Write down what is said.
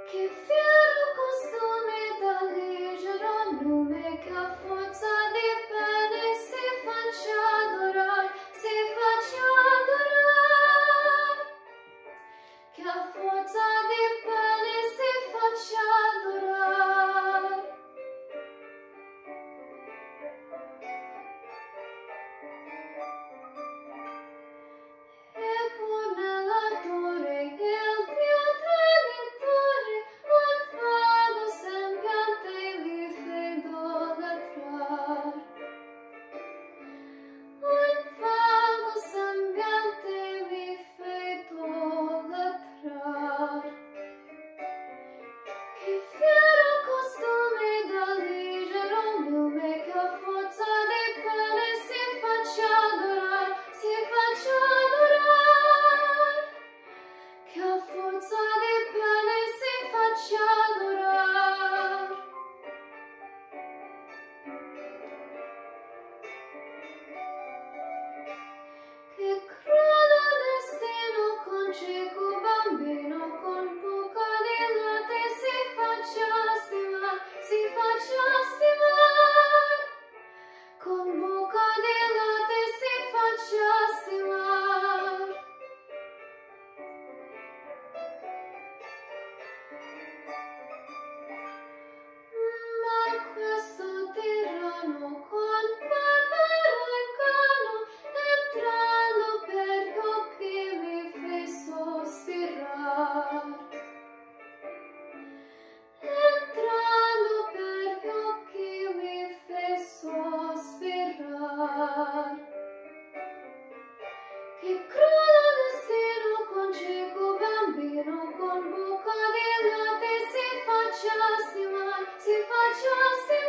Che fiero costume da legero lume, che a forza di pene si faccia adorar, si faccia adorar. Che a forza di pene si faccia adorar. E pur nell'ardore il Dio traditore un fago sembiante vi fe idolatrar. Un fago sembiante vi fe idolatrar. Che fiero costume da legero lume, che a forza di pene si faccia adorar, si faccia adorar. Che a forza di pene si faccia adorar. Che crudo destino con cieco bambino, con buca di latte si faccia stimar, si faccia stimar. Con buca di latte si faccia stimar. Ma questo tiranno con barbaro inganno, entrando per gli occhi mi fe sospirar. Entrando per gli occhi mi fe sospirar. Che crudo destino con cieco bambino, con buca di latte si faccia stimar, si faccia stimar.